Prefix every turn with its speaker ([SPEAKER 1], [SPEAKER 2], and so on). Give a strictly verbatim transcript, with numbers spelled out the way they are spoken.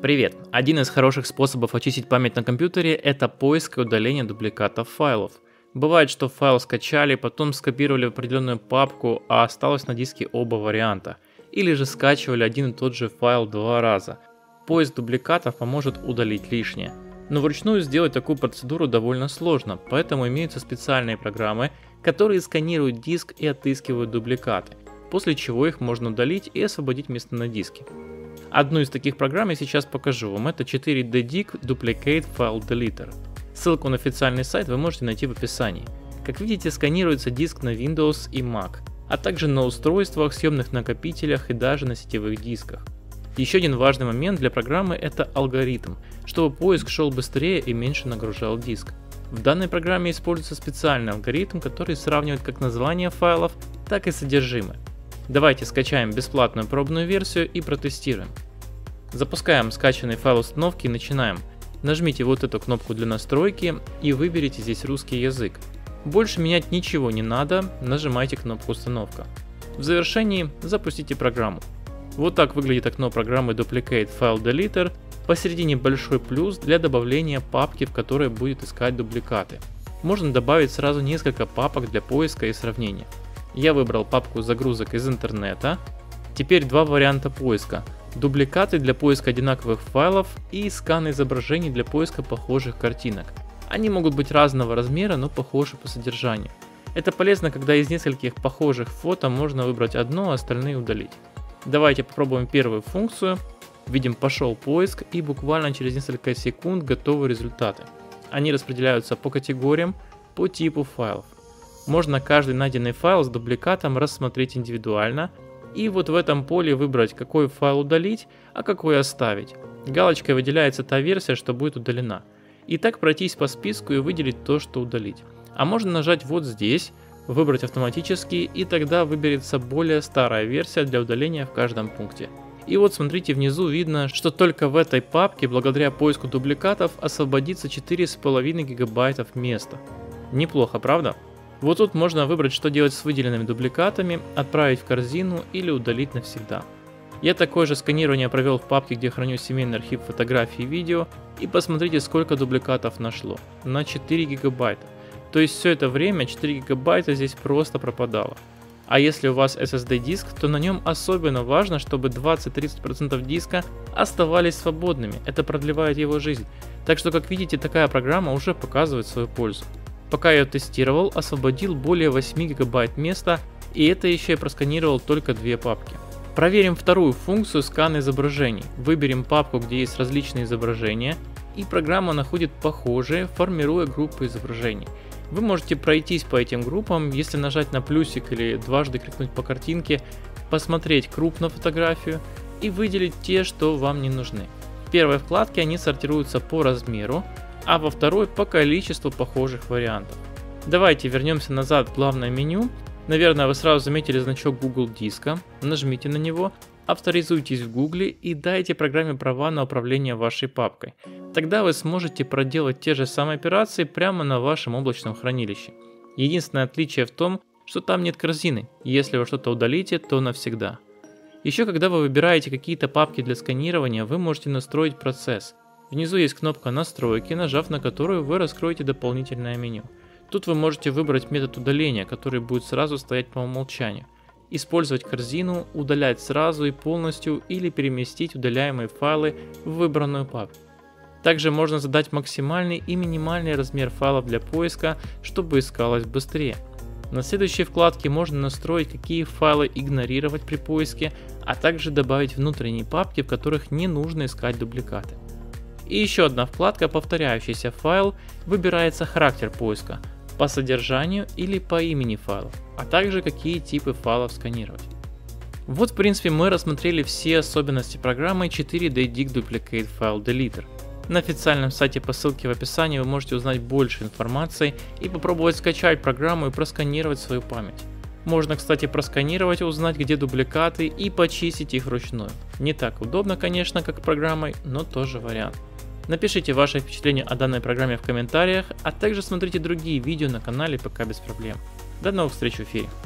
[SPEAKER 1] Привет! Один из хороших способов очистить память на компьютере – это поиск и удаление дубликатов файлов. Бывает, что файл скачали, потом скопировали в определенную папку, а осталось на диске оба варианта. Или же скачивали один и тот же файл два раза. Поиск дубликатов поможет удалить лишнее. Но вручную сделать такую процедуру довольно сложно, поэтому имеются специальные программы, которые сканируют диск и отыскивают дубликаты, после чего их можно удалить и освободить место на диске. Одну из таких программ я сейчас покажу вам, это четыре дэ дик Duplicate File Deleter. Ссылку на официальный сайт вы можете найти в описании. Как видите, сканируется диск на Windows и Mac, а также на устройствах, съемных накопителях и даже на сетевых дисках. Еще один важный момент для программы – это алгоритм, чтобы поиск шел быстрее и меньше нагружал диск. В данной программе используется специальный алгоритм, который сравнивает как название файлов, так и содержимое. Давайте скачаем бесплатную пробную версию и протестируем. Запускаем скачанный файл установки и начинаем. Нажмите вот эту кнопку для настройки и выберите здесь русский язык. Больше менять ничего не надо, нажимайте кнопку установка. В завершении запустите программу. Вот так выглядит окно программы Duplicate File Deleter, посередине большой плюс для добавления папки, в которой будет искать дубликаты. Можно добавить сразу несколько папок для поиска и сравнения. Я выбрал папку загрузок из интернета. Теперь два варианта поиска. Дубликаты для поиска одинаковых файлов и скан изображений для поиска похожих картинок. Они могут быть разного размера, но похожи по содержанию. Это полезно, когда из нескольких похожих фото можно выбрать одно, а остальные удалить. Давайте попробуем первую функцию. Видим, пошел поиск, и буквально через несколько секунд готовы результаты. Они распределяются по категориям, по типу файлов. Можно каждый найденный файл с дубликатом рассмотреть индивидуально, и вот в этом поле выбрать, какой файл удалить, а какой оставить. Галочкой выделяется та версия, что будет удалена. И так пройтись по списку и выделить то, что удалить. А можно нажать вот здесь, выбрать автоматически, и тогда выберется более старая версия для удаления в каждом пункте. И вот смотрите, внизу видно, что только в этой папке благодаря поиску дубликатов освободится четыре с половиной гигабайтов места. Неплохо, правда? Вот тут можно выбрать, что делать с выделенными дубликатами, отправить в корзину или удалить навсегда. Я такое же сканирование провел в папке, где храню семейный архив фотографий и видео, и посмотрите, сколько дубликатов нашло. На четыре гигабайта. То есть все это время четыре гигабайта здесь просто пропадало. А если у вас эс эс ди диск, то на нем особенно важно, чтобы двадцать-тридцать процентов диска оставались свободными. Это продлевает его жизнь. Так что, как видите, такая программа уже показывает свою пользу. Пока я ее тестировал, освободил более восьми гигабайт места, и это еще я просканировал только две папки. Проверим вторую функцию скан изображений. Выберем папку, где есть различные изображения, и программа находит похожие, формируя группы изображений. Вы можете пройтись по этим группам, если нажать на плюсик или дважды кликнуть по картинке, посмотреть крупно фотографию и выделить те, что вам не нужны. В первой вкладке они сортируются по размеру, а во второй по количеству похожих вариантов. Давайте вернемся назад в главное меню. Наверное, вы сразу заметили значок Google диска. Нажмите на него, авторизуйтесь в Google и дайте программе права на управление вашей папкой. Тогда вы сможете проделать те же самые операции прямо на вашем облачном хранилище. Единственное отличие в том, что там нет корзины. Если вы что-то удалите, то навсегда. Еще когда вы выбираете какие-то папки для сканирования, вы можете настроить процесс. Внизу есть кнопка настройки, нажав на которую вы раскроете дополнительное меню. Тут вы можете выбрать метод удаления, который будет сразу стоять по умолчанию. Использовать корзину, удалять сразу и полностью или переместить удаляемые файлы в выбранную папку. Также можно задать максимальный и минимальный размер файлов для поиска, чтобы искалось быстрее. На следующей вкладке можно настроить, какие файлы игнорировать при поиске, а также добавить внутренние папки, в которых не нужно искать дубликаты. И еще одна вкладка, повторяющийся файл, выбирается характер поиска, по содержанию или по имени файлов, а также какие типы файлов сканировать. Вот, в принципе, мы рассмотрели все особенности программы четыре дэ дик Duplicate File Deleter. На официальном сайте по ссылке в описании вы можете узнать больше информации и попробовать скачать программу и просканировать свою память. Можно, кстати, просканировать, узнать, где дубликаты, и почистить их вручную. Не так удобно, конечно, как программой, но тоже вариант. Напишите ваши впечатления о данной программе в комментариях, а также смотрите другие видео на канале ПК без проблем. До новых встреч в эфире.